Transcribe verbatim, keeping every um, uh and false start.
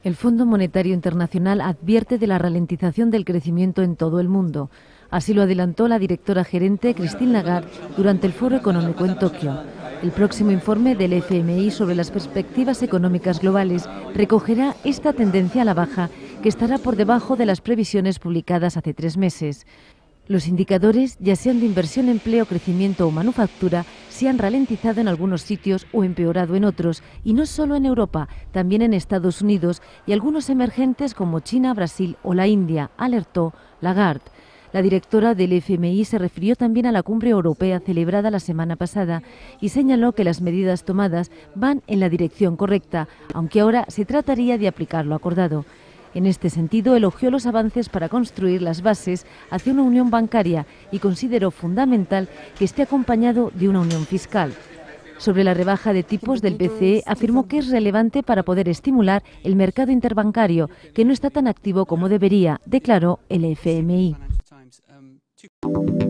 El Fondo Monetario Internacional advierte de la ralentización del crecimiento en todo el mundo. Así lo adelantó la directora gerente Christine Lagarde durante el Foro Económico en Tokio. El próximo informe del F M I sobre las perspectivas económicas globales recogerá esta tendencia a la baja, que estará por debajo de las previsiones publicadas hace tres meses. Los indicadores, ya sean de inversión, empleo, crecimiento o manufactura, se han ralentizado en algunos sitios o empeorado en otros, y no solo en Europa, también en Estados Unidos y algunos emergentes como China, Brasil o la India, alertó Lagarde. La directora del F M I se refirió también a la cumbre europea celebrada la semana pasada y señaló que las medidas tomadas van en la dirección correcta, aunque ahora se trataría de aplicar lo acordado. En este sentido, elogió los avances para construir las bases hacia una unión bancaria y consideró fundamental que esté acompañado de una unión fiscal. Sobre la rebaja de tipos del B C E, afirmó que es relevante para poder estimular el mercado interbancario, que no está tan activo como debería, declaró el F M I.